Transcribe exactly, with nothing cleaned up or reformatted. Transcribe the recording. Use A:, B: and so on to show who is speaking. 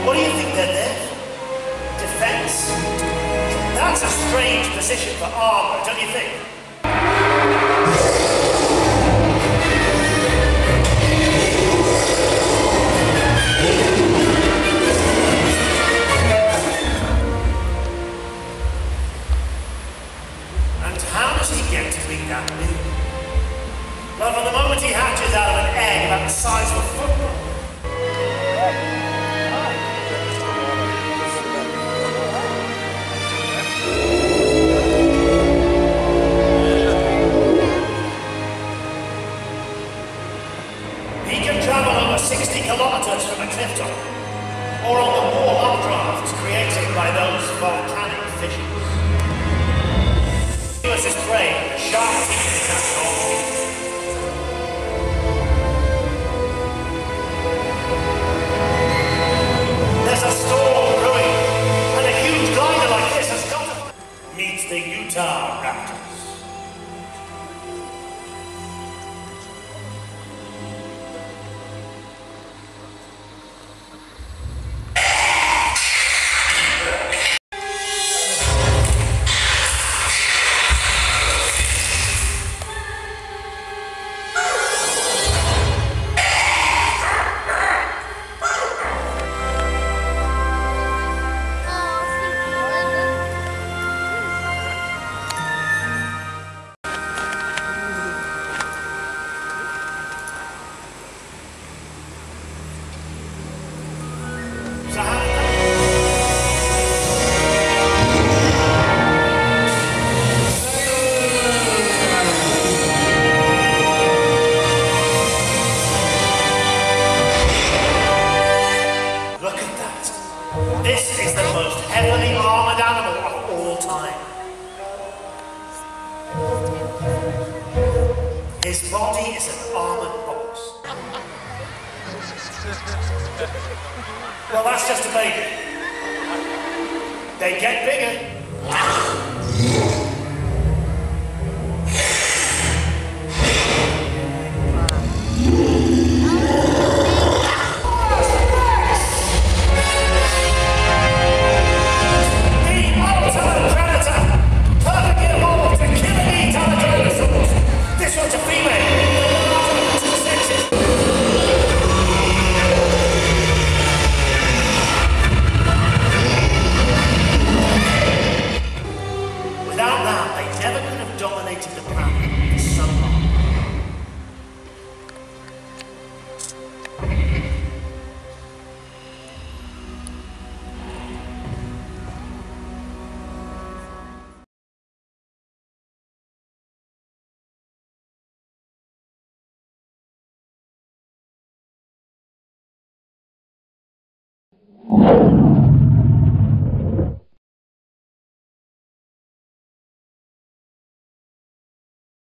A: What do you think they're there for? Defense? That's a strange position for armor, don't you think? And how does he get to be that big? Well, from the moment he hatches out of an egg about the size of a football, he can travel over sixty kilometers from a cliff top, or on the warm updrafts created by those volcanic fissures. He was his prey, a sharp teeth in that hole. There's a storm brewing, and a huge glider like this has got to meet the Utah Raptors. This is the most heavily armored animal of all time. His body is an armored box. Well, that's just a baby. They get bigger. Dominated the planet for so long.
B: You